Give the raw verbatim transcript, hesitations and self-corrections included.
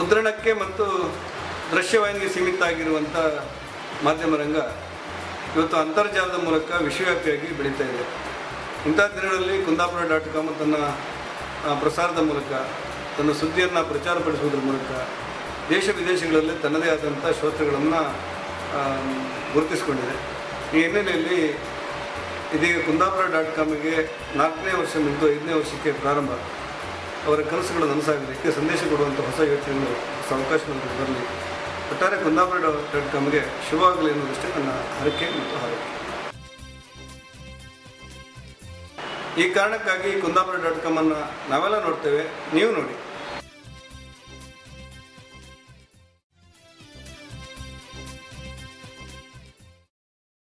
ಮುದ್ರಣಕ್ಕೆ ಮತ್ತು ದೃಶ್ಯವಾಹಿನಿಗೆ ಸೀಮಿತ ಆಗಿರುವಂಥ ಮಾಧ್ಯಮ ರಂಗ ಇವತ್ತು ಅಂತರ್ಜಾಲದ ಮೂಲಕ ವಿಶ್ವವ್ಯಾಪಿಯಾಗಿ ಬೆಳೀತಾ ಇದೆ. ಇಂಥ ದಿನಗಳಲ್ಲಿ ಕುಂದಾಪುರ ಡಾಟ್ ಕಾಮ್ ತನ್ನ ಪ್ರಸಾರದ ಮೂಲಕ ತನ್ನ ಸುದ್ದಿಯನ್ನು ಪ್ರಚಾರಪಡಿಸುವುದರ ಮೂಲಕ ದೇಶ ವಿದೇಶಗಳಲ್ಲಿ ತನ್ನದೇ ಆದಂಥ ಶ್ರೋತೃಗಳನ್ನು ಗುರುತಿಸಿಕೊಂಡಿದೆ. ಈ ಹಿನ್ನೆಲೆಯಲ್ಲಿ ಇದೀಗ ಕುಂದಾಪುರ ಡಾಟ್ ಕಾಮಿಗೆ ನಾಲ್ಕನೇ ವರ್ಷ ಮುಗಿದು ಐದನೇ ವರ್ಷಕ್ಕೆ ಪ್ರಾರಂಭ. ಅವರ ಕನಸುಗಳು ನನಸಾಗಲಿಕ್ಕೆ ಸಂದೇಶ ಕೊಡುವಂಥ ಹೊಸ ಯೋಚನೆಗಳು ಹೊಸ ಅವಕಾಶಗಳು ಬರಲಿ. ಒಟ್ಟಾರೆ ಕುಂದಾಪುರ ಡಾಟ್ ಕಾಮ್ಗೆ ಶುಭವಾಗಲಿ ಅನ್ನೋದಷ್ಟೇ ನನ್ನ ಹರಕೆ ಮತ್ತು ಹಾರೈಕೆ. ಈ ಕಾರಣಕ್ಕಾಗಿ ಕುಂದಾಪುರ ಡಾಟ್ ಕಾಮನ್ನು ನಾವೆಲ್ಲ ನೋಡ್ತೇವೆ, ನೀವು ನೋಡಿ.